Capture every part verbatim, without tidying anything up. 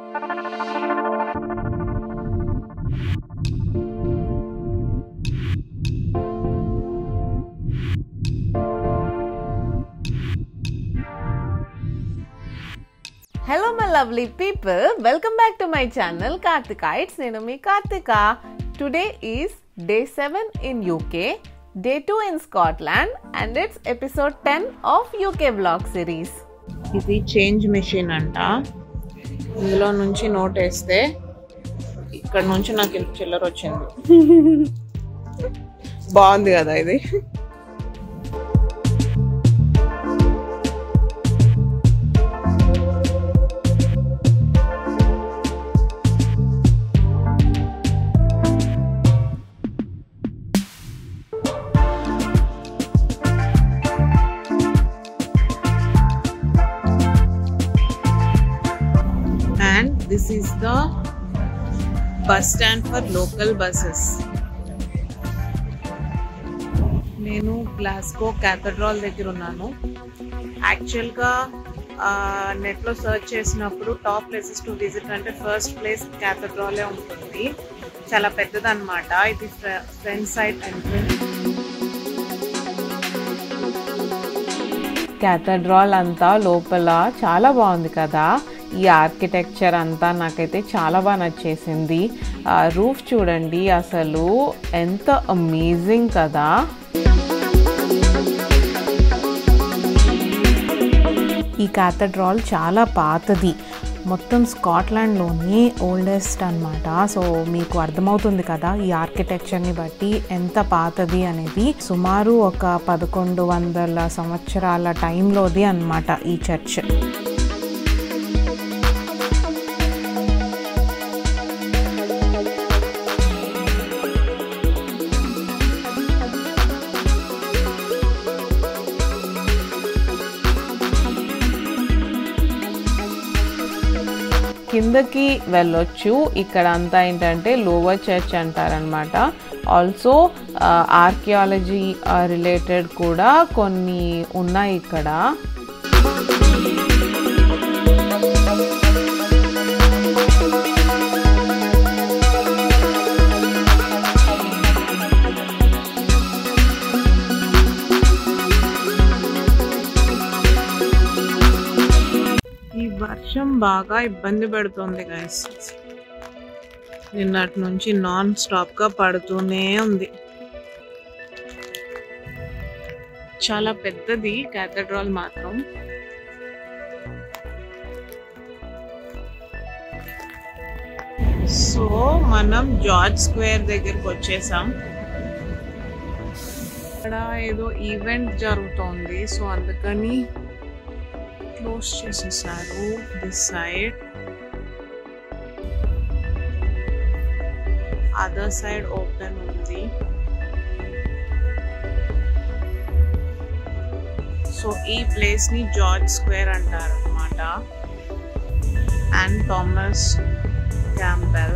Hello my lovely people, welcome back to my channel Karthikaites. Nenu mee Karthika. Today is day seven in U K, day two in Scotland and it's episode ten of U K vlog series. ఇది change machine అంట. ఇందులో నుంచి note వేస్తే ఇక్కడ నుంచి నాకు ఇంత చిల్లర వచ్చింది. బాగుంది కదా ఇది. This is the bus stand for local buses. నేను గ్లాస్గో క్యాథడ్రాల్ దగ్గర ఉన్నాను. యాక్చువల్గా నెట్లో సర్చ్ చేసినప్పుడు టాప్ ప్లేసెస్ టు విజిట్ అంటే ఫస్ట్ ప్లేస్ క్యాథడ్రాలే ఉంటుంది. చాలా పెద్దదన్నమాట. ఇది ఫ్రంట్ సైడ్ ఎంట్రన్స్. క్యాథడ్రాల్ అంతా లోపల చాలా బాగుంది కదా. ఈ ఆర్కిటెక్చర్ అంతా నాకైతే చాలా బాగా నచ్చేసింది. రూఫ్ చూడండి, అసలు ఎంత అమేజింగ్ కదా. ఈ క్యాథడ్రాల్ చాలా పాతది, మొత్తం స్కాట్లాండ్లోని ఓల్డెస్ట్ అన్నమాట. సో మీకు అర్థమవుతుంది కదా ఈ ఆర్కిటెక్చర్ని బట్టి ఎంత పాతది అనేది. సుమారు ఒక పదకొండు వందల సంవత్సరాల టైంలోది అన్నమాట ఈ చర్చ్. కిందకి వెళ్ళొచ్చు. ఇక్కడ అంతా ఏంటంటే లోవర్ చర్చ్ అంటారనమాట. ఆల్సో ఆర్కియాలజీ రిలేటెడ్ కూడా కొన్ని ఉన్నాయి ఇక్కడ. వర్షం బాగా ఇబ్బంది పెడుతుంది గైస్. నిన్నటి నుంచి నాన్ స్టాప్ గా పడుతూనే ఉంది. చాలా పెద్దది క్యాథడ్రాల్ మాత్రం. సో మనం జార్జ్ స్క్వేర్ దగ్గరికి వచ్చేసాం. ఇక్కడ ఏదో ఈవెంట్ జరుగుతోంది, సో అందుకని క్లోజ్ చేసేసారు. This side, other side open ఉంది. సో ఈ ప్లేస్ ని జార్జ్ స్క్వేర్ అంటారు అన్నమాట. And Thomas Campbell.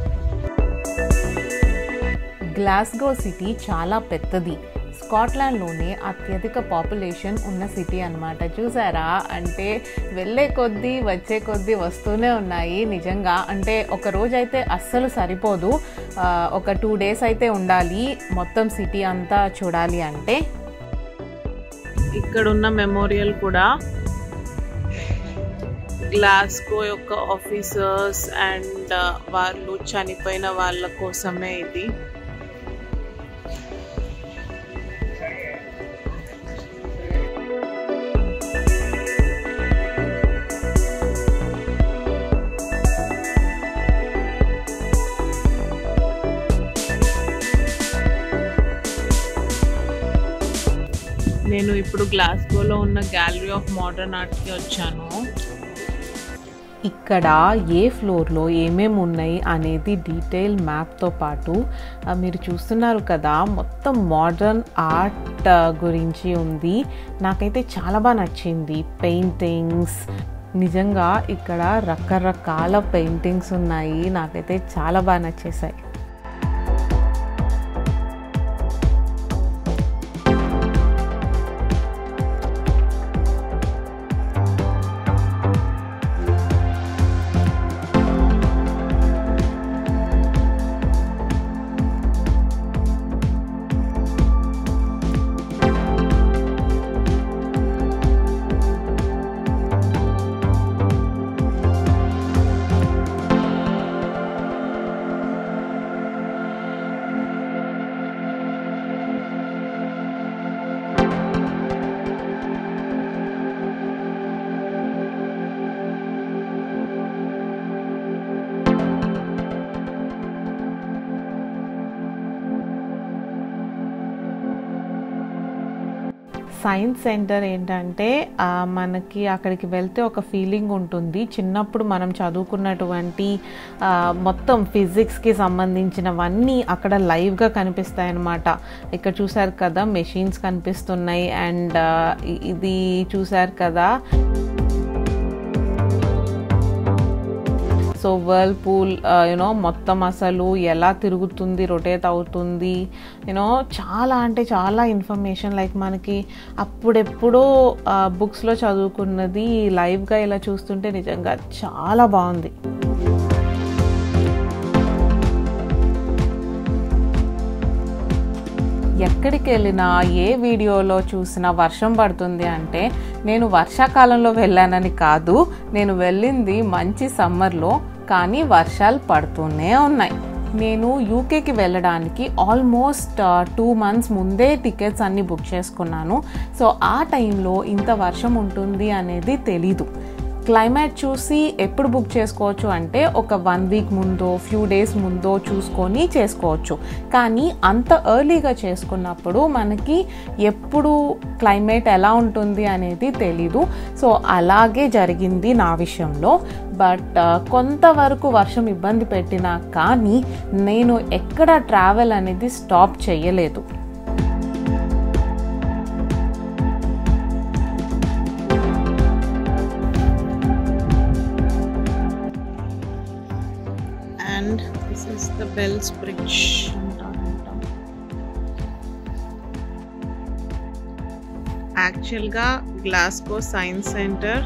Glasgow city చాలా పెద్దది. స్కాట్లాండ్లోనే అత్యధిక పాపులేషన్ ఉన్న సిటీ అన్నమాట. చూసారా, అంటే వెళ్ళే కొద్దీ వచ్చే కొద్దీ వస్తూనే ఉన్నాయి. నిజంగా అంటే ఒక రోజు అయితే అస్సలు సరిపోదు. ఒక టూ డేస్ అయితే ఉండాలి మొత్తం సిటీ అంతా చూడాలి అంటే. ఇక్కడ ఉన్న మెమోరియల్ కూడా గ్లాస్గో యొక్క ఆఫీసర్స్ అండ్ వాళ్ళు చనిపోయిన వాళ్ళ కోసమే ఇది. నేను ఇప్పుడు గ్లాస్గోలో ఉన్న గ్యాలరీ ఆఫ్ మోడర్న్ ఆర్ట్కి వచ్చాను. ఇక్కడ ఏ ఫ్లోర్లో ఏమేమి ఉన్నాయి అనేది డీటెయిల్ మ్యాప్తో పాటు మీరు చూస్తున్నారు కదా, మొత్తం మోడర్న్ ఆర్ట్ గురించి ఉంది. నాకైతే చాలా బాగా నచ్చింది. పెయింటింగ్స్, నిజంగా ఇక్కడ రకరకాల పెయింటింగ్స్ ఉన్నాయి. నాకైతే చాలా బాగా నచ్చేసాయి. సైన్స్ సెంటర్ ఏంటంటే మనకి అక్కడికి వెళ్తే ఒక ఫీలింగ్ ఉంటుంది. చిన్నప్పుడు మనం చదువుకున్నటువంటి మొత్తం ఫిజిక్స్కి సంబంధించినవన్నీ అక్కడ లైవ్గా కనిపిస్తాయి అన్నమాట. ఇక్కడ చూసారు కదా మెషిన్స్ కనిపిస్తున్నాయి, అండ్ ఇది చూసారు కదా సో వర్ల్పూల్ యూనో మొత్తం అసలు ఎలా తిరుగుతుంది, రొటేట్ అవుతుంది, యూనో చాలా అంటే చాలా ఇన్ఫర్మేషన్ లైక్ మనకి అప్పుడెప్పుడో బుక్స్లో చదువుకున్నది లైవ్గా ఇలా చూస్తుంటే నిజంగా చాలా బాగుంది. ఎక్కడికి వెళ్ళినా ఏ వీడియోలో చూసినా వర్షం పడుతుంది అంటే నేను వర్షాకాలంలో వెళ్ళానని కాదు, నేను వెళ్ళింది మంచి సమ్మర్లో, కానీ వర్షాలు పడుతూనే ఉన్నాయి. నేను యూకేకి వెళ్ళడానికి ఆల్మోస్ట్ టూ మంత్స్ ముందే టికెట్స్ అన్నీ బుక్ చేసుకున్నాను. సో ఆ టైంలో ఇంత వర్షం ఉంటుంది అనేది తెలీదు. క్లైమేట్ చూసి ఎప్పుడు బుక్ చేసుకోవచ్చు అంటే ఒక వన్ వీక్ ముందో ఫ్యూ డేస్ ముందో చూసుకొని చేసుకోవచ్చు. కానీ అంత ఎర్లీగా చేసుకున్నప్పుడు మనకి ఎప్పుడు క్లైమేట్ ఎలా ఉంటుంది అనేది తెలీదు. సో అలాగే జరిగింది నా విషయంలో. బట్ కొంతవరకు వర్షం ఇబ్బంది పెట్టినా కానీ నేను ఎక్కడ ట్రావెల్ అనేది స్టాప్ చేయలేదు. And this is the Bells Bridge. యాక్చువల్గా Glasgow Science Centre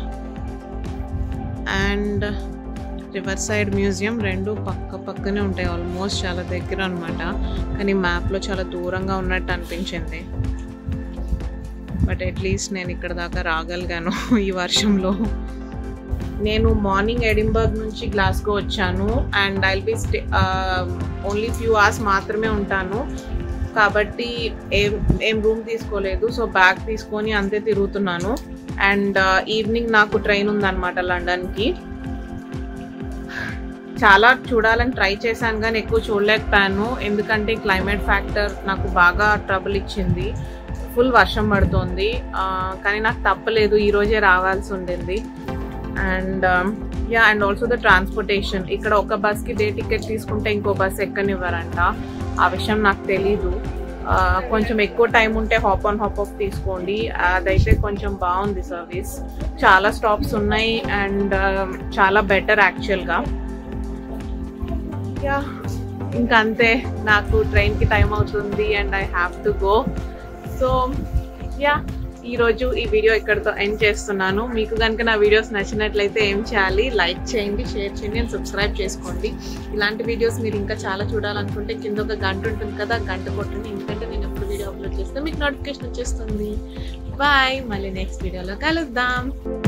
and Riverside Museum రెండు పక్క పక్కనే ఉంటాయి, ఆల్మోస్ట్ చాలా దగ్గర అనమాట. కానీ మ్యాప్లో చాలా దూరంగా ఉన్నట్టు అనిపించింది. బట్ అట్లీస్ట్ నేను ఇక్కడ దాకా రాగలిగాను ఈ వర్షంలో. నేను మార్నింగ్ ఎడింబర్గ్ నుంచి గ్లాస్గో వచ్చాను and I'll be stay only few hours మాత్రమే ఉంటాను కాబట్టి ఏం ఏం రూమ్ తీసుకోలేదు. సో బ్యాగ్ తీసుకొని అంతే తిరుగుతున్నాను. అండ్ ఈవినింగ్ నాకు ట్రైన్ ఉందన్నమాట లండన్కి. చాలా చూడాలని ట్రై చేశాను కానీ ఎక్కువ చూడలేకపోయాను, ఎందుకంటే క్లైమేట్ ఫ్యాక్టర్ నాకు బాగా ట్రబుల్ ఇచ్చింది. ఫుల్ వర్షం పడుతోంది, కానీ నాకు తప్పలేదు, ఈరోజే రావాల్సి ఉండింది. And yeah and also the transportation, ఇక్కడ ఒక బస్కి డే టికెట్ తీసుకుంటే ఇంకో బస్ ఎక్కనివ్వరంట. ఆ విషయం నాకు తెలీదు. కొంచెం ఎక్కువ టైం ఉంటే హాప్ ఆన్ హాప్ ఆఫ్ తీసుకోండి, అదైతే కొంచెం బాగుంది సర్వీస్. చాలా స్టాప్స్ ఉన్నాయి అండ్ చాలా బెటర్ యాక్చువల్గా. యా ఇంకా అంతే, నాకు ట్రైన్కి టైం అవుతుంది and I have to go. So yeah ఈరోజు ఈ వీడియో ఇక్కడితో ఎండ్ చేస్తున్నాను. మీకు కనుక నా వీడియోస్ నచ్చినట్లయితే ఏం చేయాలి, లైక్ చేయండి, షేర్ చేయండి అండ్ సబ్స్క్రైబ్ చేసుకోండి. ఇలాంటి వీడియోస్ మీరు ఇంకా చాలా చూడాలనుకుంటే కింద ఒక గంట ఉంటుంది కదా, గంట కొట్టండి, ఎందుకంటే నేను ఎప్పుడు వీడియో అప్లోడ్ చేస్తే మీకు నోటిఫికేషన్ వచ్చేస్తుంది. బాయ్, మళ్ళీ నెక్స్ట్ వీడియోలో కలుద్దాం.